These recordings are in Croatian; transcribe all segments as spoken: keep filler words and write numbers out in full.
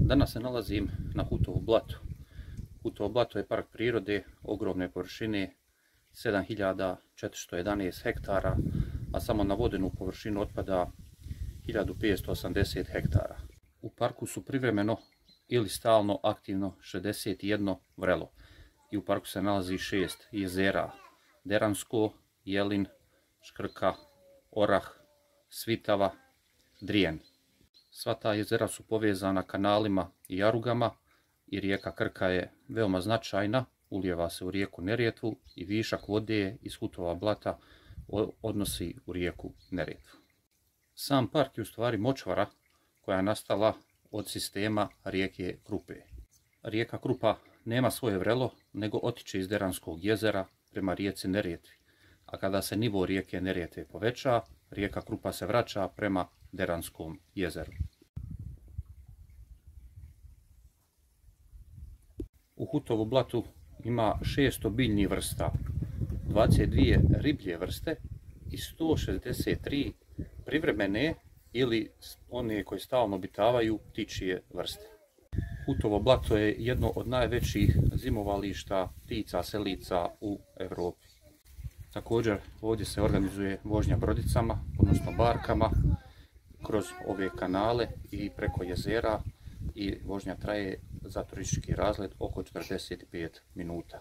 Danas se nalazim na Hutovu blatu. Hutovo blato je park prirode ogromne površine sedam hiljada četiristo jedanaest hektara, a samo na vodenu površinu otpada hiljadu petsto osamdeset hektara. U parku su privremeno ili stalno aktivno šezdeset jedno vrelo i u parku se nalazi šest jezera: Deransko, Jelin, Škrka, Orah, Svitava, Drijen. Sva ta jezera su povezana kanalima i jarugama i rijeka Krka je veoma značajna, ulijeva se u rijeku Neretvu i višak vode iz Hutova blata odnosi u rijeku Neretvu. Sam park je u stvari močvara koja je nastala od sistema rijeke Krupe. Rijeka Krupa nema svoje vrelo, nego otiče iz Deranskog jezera prema rijeci Neretvi, a kada se nivo rijeke Neretve poveća, rijeka Krupa se vraća prema Deranskom jezeru. U Hutovu blatu ima šesto biljnih vrsta, dvadeset dvije riblje vrste i sto šezdeset tri privremene ili one koje stalno obitavaju ptičje vrste. Hutovo blato je jedno od najvećih zimovališta ptica selica u Europi. Također ovdje se organizuje vožnja brodicama, odnosno barkama, kroz ove kanale i preko jezera, i vožnja traje za turistički razlet oko četrdeset pet minuta.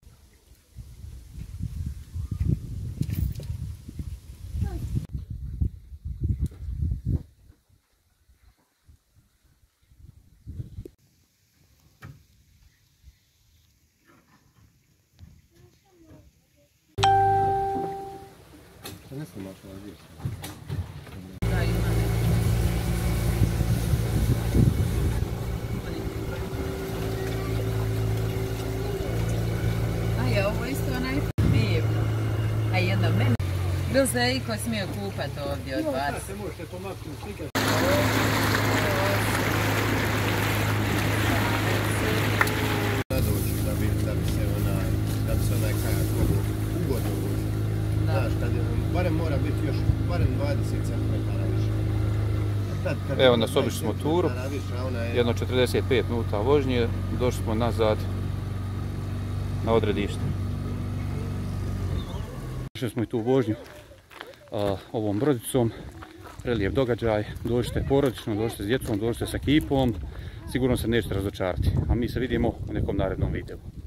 Ovo isto onaj divno. A jedna meni. Bil se iko smio kupati ovdje od vas? Da, se možete pomaknuti slikati. Nadoći da bi, da bi se onaj, da bi se onaj kajak ugodno vozio. Znaš, kad je, barem mora biti još, barem dvadeset centimetara više. Tad, kad Evo nas obišli smo turu, jedno četrdeset pet minuta vožnje, došli smo nazad na odredište. Išli smo i tu vožnju a, ovom brodicom, prelijep događaj, dođite porodično, dođite s djecom, dođite s ekipom, sigurno se nećete razočarati, a mi se vidimo u nekom narednom videu.